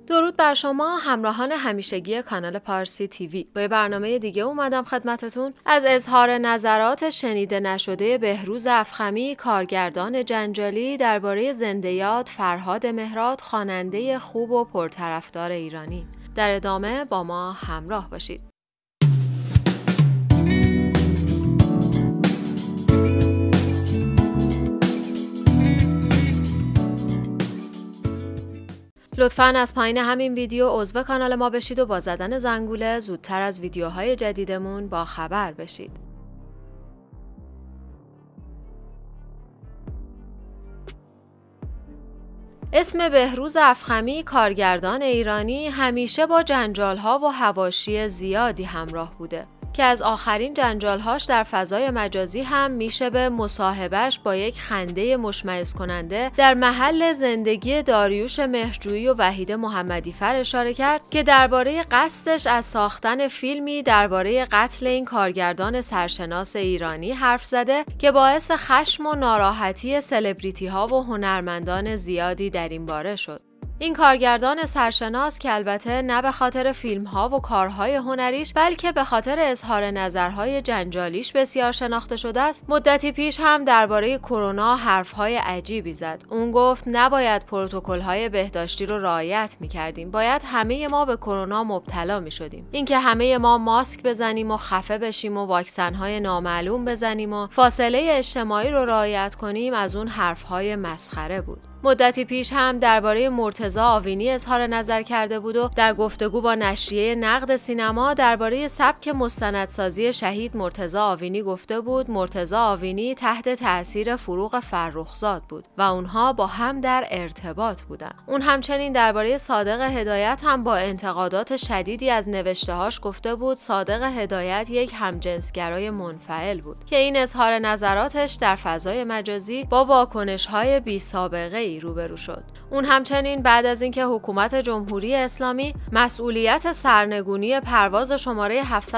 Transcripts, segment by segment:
درود بر شما همراهان همیشگی کانال پارسی تیوی. با برنامه دیگه اومدم خدمتتون. از اظهار نظرات شنیده نشده بهروز افخمی، کارگردان جنجالی، درباره زنده یاد فرهاد مهراد، خواننده خوب و پرطرفدار ایرانی. در ادامه با ما همراه باشید. لطفاً از پایین همین ویدیو عضو کانال ما بشید و با زدن زنگوله زودتر از ویدیوهای جدیدمون با خبر بشید. اسم بهروز افخمی، کارگردان ایرانی، همیشه با جنجال‌ها و حواشی زیادی همراه بوده که از آخرین جنجال‌هاش در فضای مجازی هم میشه به مصاحبهش با یک خنده مشمئز کننده در محل زندگی داریوش مهرجویی و وحید محمدیفر اشاره کرد که درباره قصدش از ساختن فیلمی درباره قتل این کارگردان سرشناس ایرانی حرف زده که باعث خشم و ناراحتی سلبریتی‌ها و هنرمندان زیادی در این باره شد. این کارگردان سرشناس که البته نه به خاطر فیلم‌ها و کارهای هنریش بلکه به خاطر اظهار نظرهای جنجالیش بسیار شناخته شده است، مدتی پیش هم درباره کرونا حرف‌های عجیبی زد. اون گفت نباید پروتکل‌های بهداشتی رو رعایت می‌کردیم، باید همه ما به کرونا مبتلا می‌شدیم. اینکه همه ما ماسک بزنیم و خفه بشیم و واکسن‌های نامعلوم بزنیم و فاصله اجتماعی رو رعایت کنیم از اون حرف‌های مسخره بود. مدتی پیش هم درباره مرتضی آوینی اظهار نظر کرده بود و در گفتگو با نشریه نقد سینما درباره سبک مستندسازی شهید مرتضی آوینی گفته بود مرتضی آوینی تحت تأثیر فروغ فرخزاد بود و اونها با هم در ارتباط بودن. اون همچنین درباره صادق هدایت هم با انتقادات شدیدی از نوشته‌هاش گفته بود صادق هدایت یک همجنسگرای منفعل بود که این اظهار نظراتش در فضای مجازی با واکنش‌های بی‌سابقه روبرو شد. اون همچنین بعد از اینکه حکومت جمهوری اسلامی مسئولیت سرنگونی پرواز شماره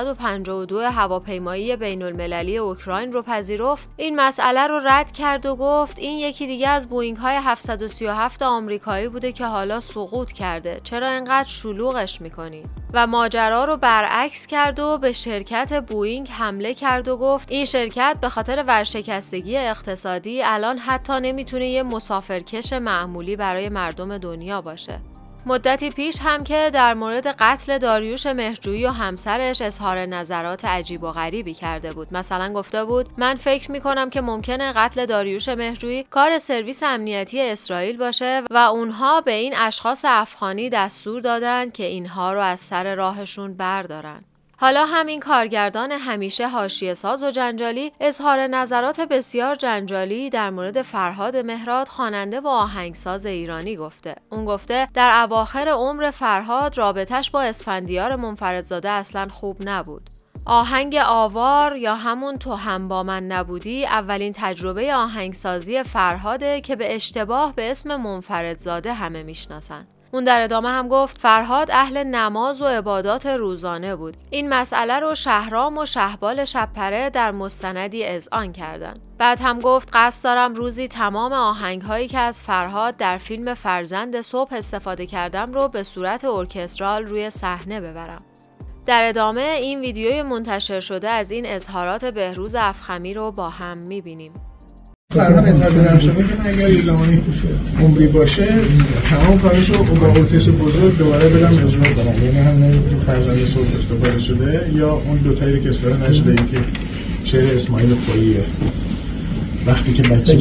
752 هواپیمایی بین‌المللی اوکراین رو پذیرفت، این مسئله رو رد کرد و گفت این یکی دیگه از بوئینگ های 737 آمریکایی بوده که حالا سقوط کرده، چرا اینقدر شلوغش میکنید؟ و ماجرا رو برعکس کرد و به شرکت بوئینگ حمله کرد و گفت این شرکت به خاطر ورشکستگی اقتصادی الان حتی نمیتونه یه مسافرکش معمولی برای مردم دنیا باشه. مدتی پیش هم که در مورد قتل داریوش مهرجویی و همسرش اظهار نظرات عجیب و غریبی کرده بود. مثلا گفته بود من فکر میکنم که ممکنه قتل داریوش مهرجویی کار سرویس امنیتی اسرائیل باشه و اونها به این اشخاص افغانی دستور دادن که اینها رو از سر راهشون بردارن. حالا همین کارگردان همیشه حاشیه‌ساز و جنجالی اظهار نظرات بسیار جنجالی در مورد فرهاد مهراد، خواننده و آهنگساز ایرانی گفته. اون گفته در اواخر عمر فرهاد رابطش با اسفندیار منفردزاده اصلا خوب نبود. آهنگ آوار یا همون تو هم با من نبودی اولین تجربه آهنگسازی فرهاده که به اشتباه به اسم منفردزاده همه میشناسن. اون در ادامه هم گفت فرهاد اهل نماز و عبادات روزانه بود. این مسئله رو شهرام و شهبال شبپره در مستندی اذعان کردن. بعد هم گفت قصد دارم روزی تمام آهنگ‌هایی که از فرهاد در فیلم فرزند صبح استفاده کردم رو به صورت ارکسترال روی صحنه ببرم. در ادامه این ویدیوی منتشر شده از این اظهارات بهروز افخمی رو با هم می‌بینیم. فرهاد انتظار شده که من اگر یه زمانی عمری باشه تمام کارشو با ارکستر بزرگ دوباره بدم اجرا کنم، یعنی هم فرزند صبح استفاده شده یا اون دوتایی که استفاده نشده این که شعر اسماعیل خوییه وقتی که بچه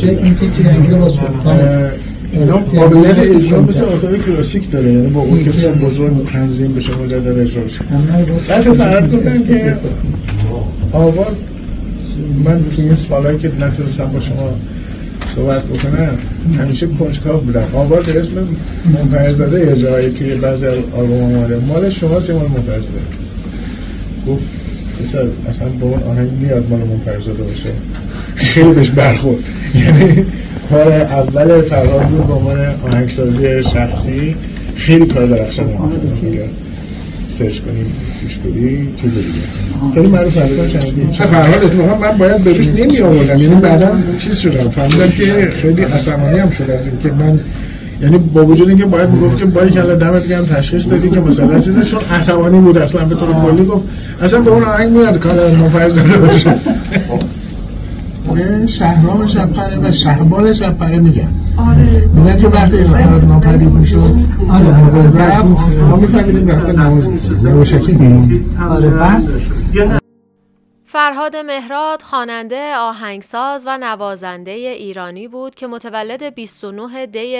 اینا قابلیت اجرا مثل آثار کلاسیک داره، یعنی با ارکستر بزرگ تنظیم بشه مدت اجرا بشه. بعد فرض کنم که آوار من تو این سوالایی که نتونستم با شما صحبت بکنم همیشه کنجکاو بودم. آوار به اسم منفردزاده اجرایی توی بعضی آلبوم آمده مال شما مال منفردزاده گفت بسر اصلا با اون آهنگ میاد مال منفردزاده باشه، خیلی بهش برخورد. یعنی کار اول فرهاد بود با عنوان آهنگسازی شخصی، خیلی کار درخشانه مثلا میاد سرچ کنیم گوش کنیم چیز دیگه خیلی معروف هست. فرهاد اتفاقا من باید بهش نمی آوردم، یعنی بعدا چیز شدم فهمیدم که خیلی عصبانی هم شد از اینکه من یعنی با وجود اینکه باید میگفت که باری کلا دمت گرم تشخیص دادی که مثلا چیزشون عصبانی بود اصلا به طور کلی گفت اصلا به اون آهنگ میاد کار ناپذیر باشه. شهرام شب‌پره و شهبال شب‌پره میگن. آره میگن که وقتی اظهارات ناپدید میشد ما میفهمیدیم رفته نماز آره بعد فرهاد مهراد خواننده، آهنگساز و نوازنده ایرانی بود که متولد 29 دی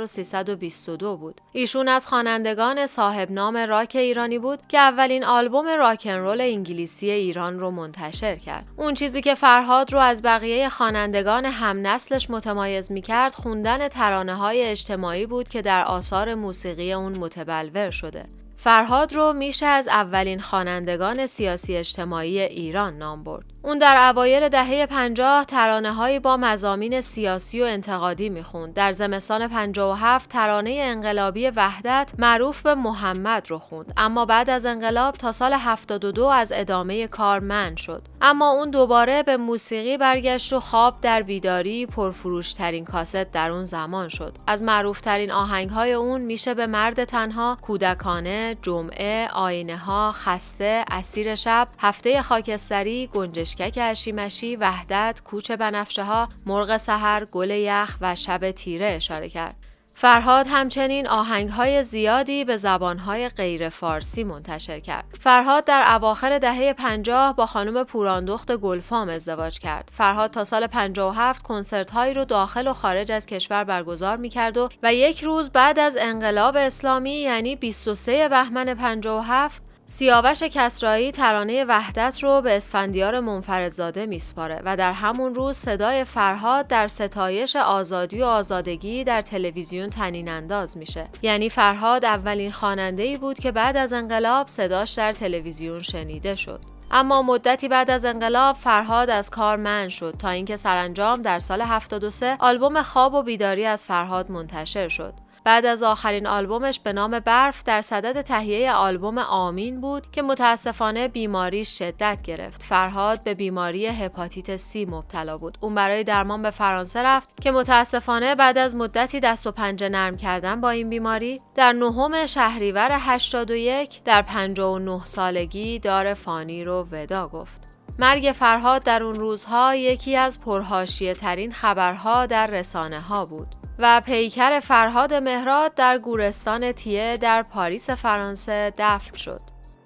1322 بود. ایشون از خوانندگان صاحب نام راک ایرانی بود که اولین آلبوم راکن رول انگلیسی ایران رو منتشر کرد. اون چیزی که فرهاد رو از بقیه خوانندگان هم نسلش متمایز می‌کرد، خوندن ترانه‌های اجتماعی بود که در آثار موسیقی اون متبلور شده. فرهاد رو میشه از اولین خوانندگان سیاسی اجتماعی ایران نام برد. اون در اوایل دهه 50 ترانه‌هایی با مضامین سیاسی و انتقادی میخوند. در زمستان 57 ترانه انقلابی وحدت معروف به محمد رو خوند، اما بعد از انقلاب تا سال 72 از ادامه کار منع شد. اما اون دوباره به موسیقی برگشت و خواب در بیداری پرفروشترین کاست در اون زمان شد. از معروفترین آهنگ‌های اون میشه به مرد تنها، کودکانه، جمعه، آینه‌ها، خسته، اسیر شب، هفته خاکستری، گنجشکک اشیمشی، وحدت، کوچه بنفشه‌ها، مرغ سحر، گل یخ و شب تیره اشاره کرد. فرهاد همچنین آهنگ‌های زیادی به زبان‌های غیر فارسی منتشر کرد. فرهاد در اواخر دهه 50 با خانم پوراندخت گلفام ازدواج کرد. فرهاد تا سال 57 کنسرت‌هایی رو داخل و خارج از کشور برگزار می‌کرد و یک روز بعد از انقلاب اسلامی یعنی 23 بهمن 57 سیاوش کسرایی ترانه وحدت رو به اسفندیار منفردزاده میسپاره و در همون روز صدای فرهاد در ستایش آزادی و آزادگی در تلویزیون طنین انداز میشه. یعنی فرهاد اولین خواننده‌ای بود که بعد از انقلاب صداش در تلویزیون شنیده شد. اما مدتی بعد از انقلاب فرهاد از کار منع شد تا اینکه سرانجام در سال 73 آلبوم خواب و بیداری از فرهاد منتشر شد. بعد از آخرین آلبومش به نام برف در صدد تهیه آلبوم آمین بود که متاسفانه بیماریش شدت گرفت. فرهاد به بیماری هپاتیت سی مبتلا بود. اون برای درمان به فرانسه رفت که متاسفانه بعد از مدتی دست و پنجه نرم کردن با این بیماری در 9 شهریور 81 در 59 سالگی دار فانی رو ودا گفت. مرگ فرهاد در اون روزها یکی از پرحاشیه ترین خبرها در رسانه ها بود و پیکر فرهاد مهراد در گورستان تیه در پاریس فرانسه دفن شد.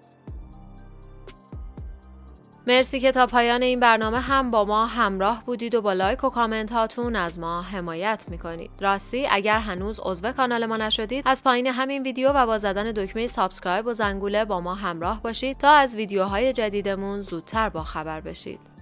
مرسی که تا پایان این برنامه هم با ما همراه بودید و با لایک و کامنت هاتون از ما حمایت میکنید. راستی اگر هنوز عضو کانال ما نشدید از پایین همین ویدیو و با زدن دکمه سابسکرایب و زنگوله با ما همراه باشید تا از ویدیوهای جدیدمون زودتر با خبر بشید.